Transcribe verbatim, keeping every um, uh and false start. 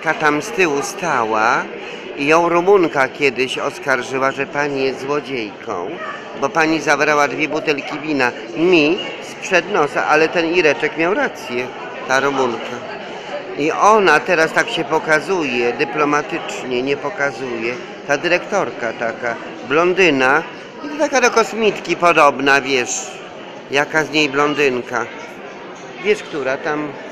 Iretka tam z tyłu stała i ją Rumunka kiedyś oskarżyła, że pani jest złodziejką, bo pani zabrała dwie butelki wina mi sprzed nosa, ale ten Ireczek miał rację, ta Rumunka. I ona teraz tak się pokazuje, dyplomatycznie nie pokazuje, ta dyrektorka taka, blondyna, i taka do kosmitki podobna, wiesz, jaka z niej blondynka. Wiesz, która tam